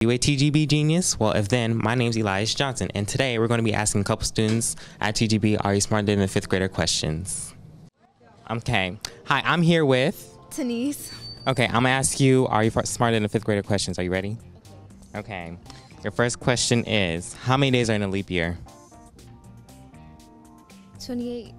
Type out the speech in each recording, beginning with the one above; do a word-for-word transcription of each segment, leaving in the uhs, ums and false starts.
you a T G B genius? Well, if then, my name's Elias Johnson, and today we're going to be asking a couple students at T G B, are you smarter than the fifth grader questions? Okay. Hi, I'm here with... Denise. Okay, I'm going to ask you, are you smarter than the fifth grader questions? Are you ready? Okay. Your first question is, how many days are in a leap year? twenty-eight.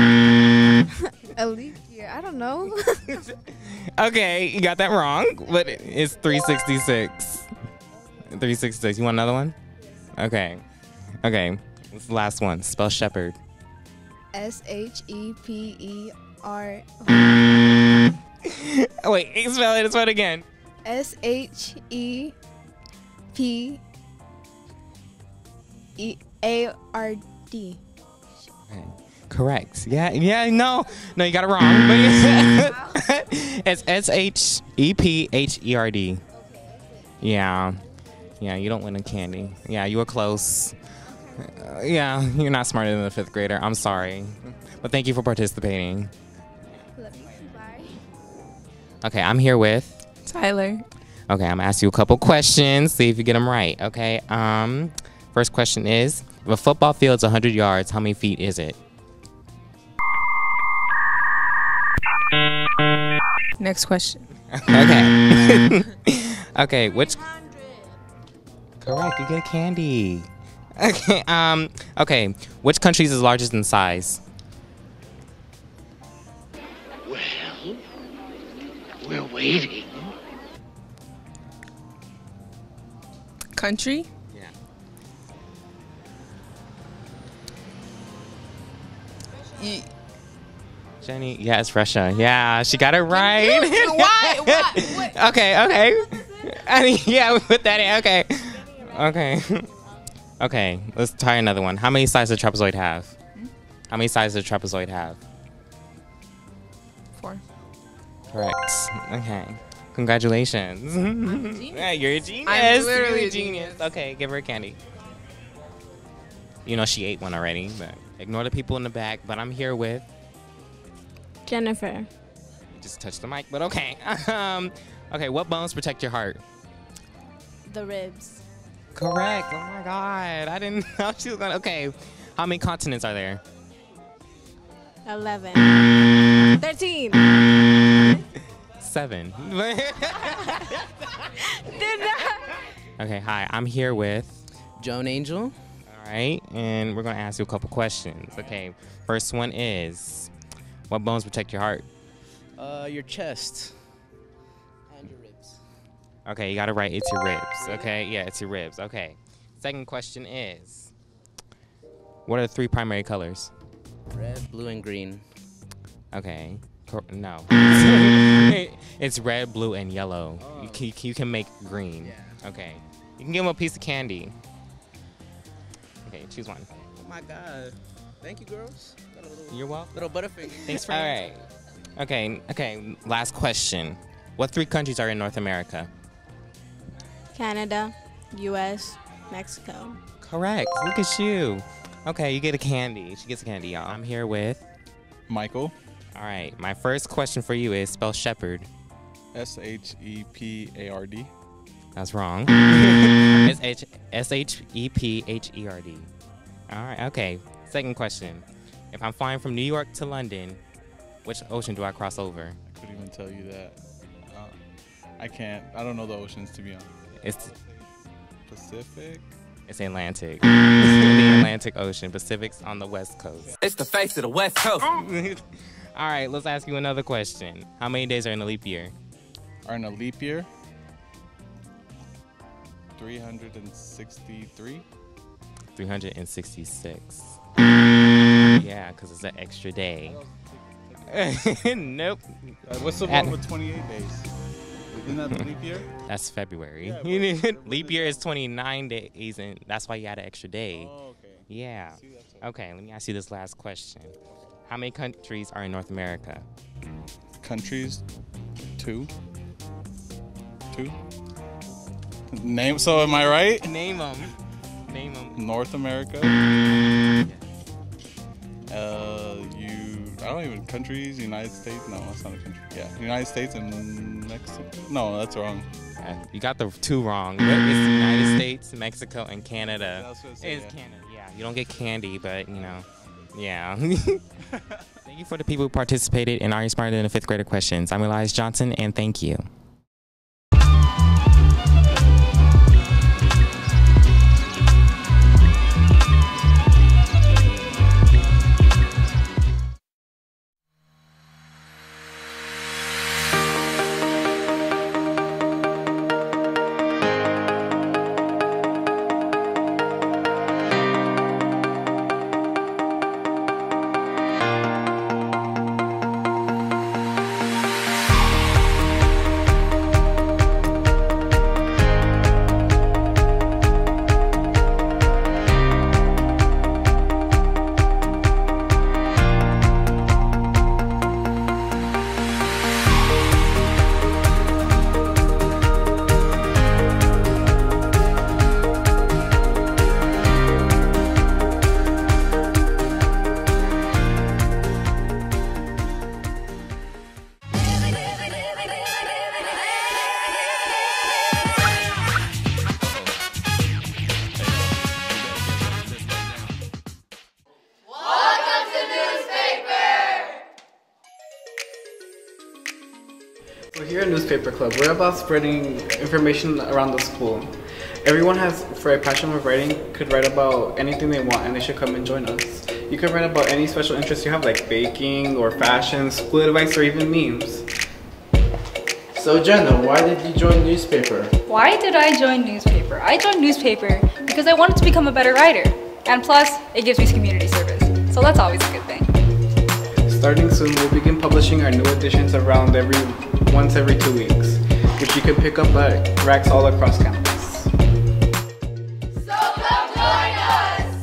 A leap year, I don't know. Okay, you got that wrong, but it's three sixty-six. three sixty-six. You want another one? Okay. Okay. What's the last one? Spell shepherd. S H E P E R. Wait, spell it. Spell it again. S H E P E A R D. Okay. Correct. Yeah, yeah, no. No, you got it wrong. But it's S H E P H E R D. Yeah. Yeah, you don't win a candy. Yeah, you were close. Uh, yeah, you're not smarter than the fifth grader. I'm sorry. But thank you for participating. Love you. Bye. Okay, I'm here with... Tyler. Okay, I'm gonna ask you a couple questions, see if you get them right. Okay, um, first question is, if a football field's one hundred yards, how many feet is it? Next question. Okay. Okay, which... Correct, you get a candy. Okay, um, okay, which country is the largest in size? Well, we're waiting. Country? Yeah. Ye- Jenny, yeah, it's Russia. Yeah, she got it right. Why? Why? What? Okay, okay. I mean, yeah, we put that in. Okay. Okay. Okay, let's try another one. How many sides does a trapezoid have? How many sides does a trapezoid have? Four. Correct. Okay. Congratulations. I'm a genius. Yeah, you're a genius. I'm literally You're a genius. Okay, give her a candy. You know she ate one already, but ignore the people in the back. But I'm here with... Jennifer. You just touched the mic, but okay. um, okay, what bones protect your heart? The ribs. Correct. Oh my God. I didn't know she was gonna. Okay. How many continents are there? Eleven. Thirteen. Seven. Did not. Okay, hi. I'm here with. Joan Angel. All right. And we're gonna ask you a couple questions. Okay. First one is, what bones protect your heart? Uh, your chest. And your ribs. Okay, you got it right. It's your ribs. Okay. Yeah, it's your ribs. Okay. Second question is, what are the three primary colors? Red, blue, and green. Okay. Cor- No. It's red, blue, and yellow. Oh. You, can, you can make green. Yeah. Okay. You can give him a piece of candy. Okay, choose one. Oh my God. Thank you, girls. Got a little, You're welcome. little butterfinger. Thanks for All right. Okay, okay. Last question. What three countries are in North America? Canada, U S, Mexico. Correct. Look at you. Okay, you get a candy. She gets a candy, y'all. I'm here with... Michael. All right. My first question for you is spell shepherd. S H E P A R D. That's wrong. It's H S H E P H E R D. All right. Okay. Second question. If I'm flying from New York to London, which ocean do I cross over? I couldn't even tell you that. Uh, I can't. I don't know the oceans, to be honest. It's Pacific. it's Atlantic. The Atlantic Ocean. Pacific's on the West Coast. It's the face of the West Coast. All right. Let's ask you another question. How many days are in a leap year? Are in a leap year. three hundred sixty-three. three hundred sixty-six. Yeah, because it's an extra day. Nope. Uh, what's the At- one with twenty-eight days? Isn't that the leap year? That's February. Yeah, but- Leap year is twenty-nine days, and that's why you had an extra day. Oh, okay. Yeah. See, that's what- Okay, let me ask you this last question. How many countries are in North America? Countries. Two. Two. Name. So am I right? Name them. Name them. North America. Uh, you. I don't don't even countries. United States. No, that's not a country. Yeah, United States and Mexico. No, that's wrong. Yeah, you got the two wrong. It's the United States, Mexico, and Canada. Yeah, that's what I said, It's yeah. Canada. Yeah, you don't get candy, but you know, yeah. Thank you for the people who participated in Are You Smarter Than a Fifth Grader questions. I'm Elias Johnson, and thank you. So here at Newspaper Club, we're about spreading information around the school. Everyone has, for a passion of writing, could write about anything they want, and they should come and join us. You can write about any special interest you have, like baking or fashion, school advice, or even memes. So Jenna, why did you join newspaper? Why did I join newspaper? I joined newspaper because I wanted to become a better writer. And plus, it gives me community service. So that's always a good thing. Starting soon, we'll begin publishing our new editions around every once every two weeks, which you can pick up at racks all across campus. So come join us!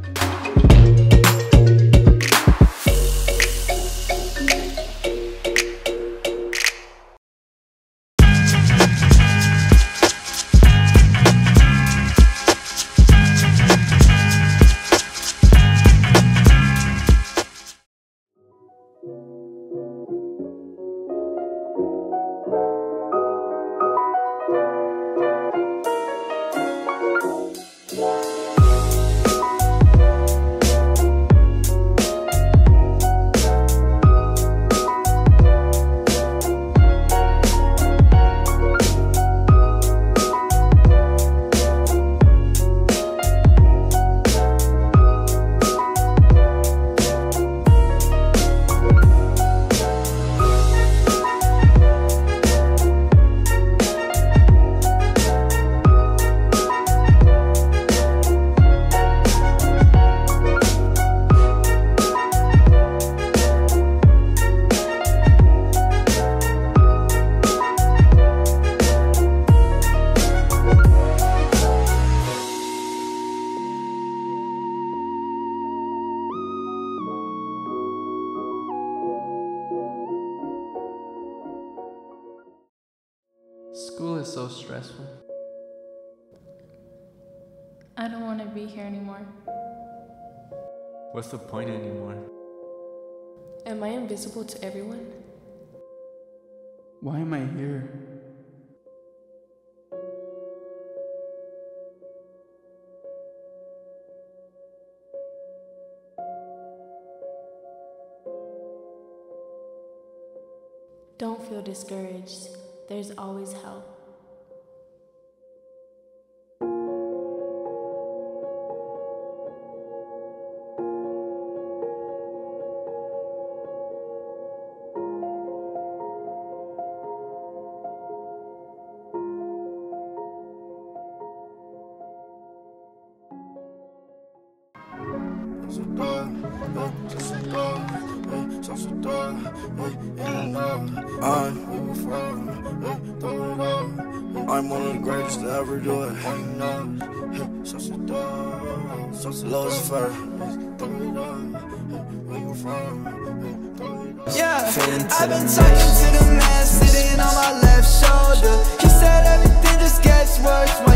School is so stressful. I don't want to be here anymore. What's the point anymore? Am I invisible to everyone? Why am I here? Don't feel discouraged. There's always help. I'm one of the greatest to ever do it. Lucifer. Yeah, I've been talking to the man sitting on my left shoulder. He said everything just gets worse.